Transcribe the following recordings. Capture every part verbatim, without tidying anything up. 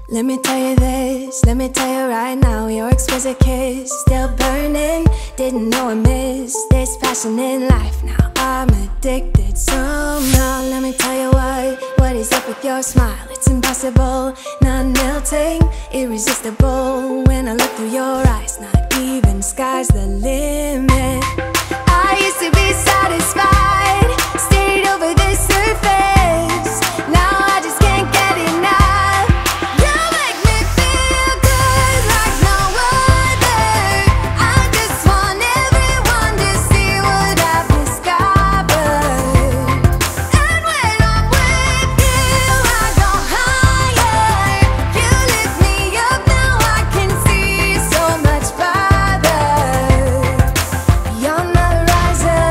Let me tell you this, let me tell you right now, your exquisite kiss, still burning. Didn't know I missed this passion in life. Now I'm addicted somehow. Let me tell you what, what is up with your smile? It's impossible, not melting, irresistible. When I look through your eyes, not even sky's the limit. I used to be satisfied, stayed over the surface. Now I just can't get enough. You make me feel good like no other. I just want everyone to see what I've discovered. And when I'm with you, I go higher. You lift me up, now I can see so much farther. Beyond the horizon,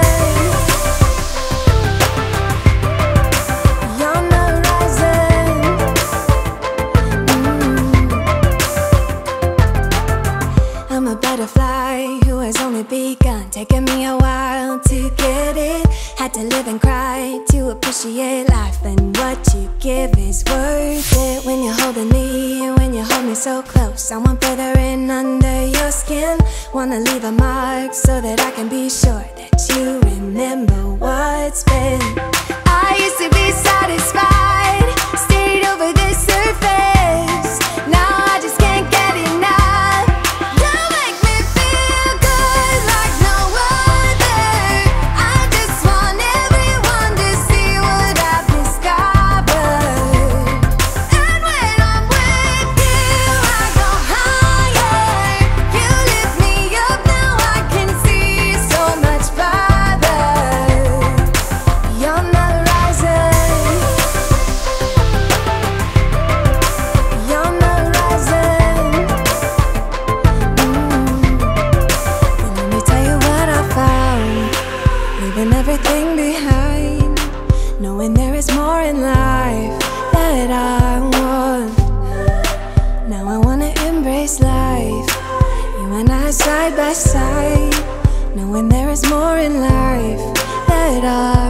beyond the horizon. Mm. I'm a butterfly who has only begun, taking me a while to get it. Had to live and cry to appreciate life, and what you give is worth it. When you're holding me, when you hold me so close, I want further in under your skin. Wanna leave a mark so that I can be sure that you remember what's been. I used to be satisfied, stayed over the surface. Now I just can't get enough. You make me feel good like no other. I just want everyone to see what I've discovered. And when I'm with you, I go higher. You lift me up, now I can see so much farther. Beyond the horizon, beyond the horizon. Mm. And let me tell you what I found, leaving everything behind, knowing there is more in life that I want. Now I wanna embrace life, you and I side by side, knowing there is more in life that I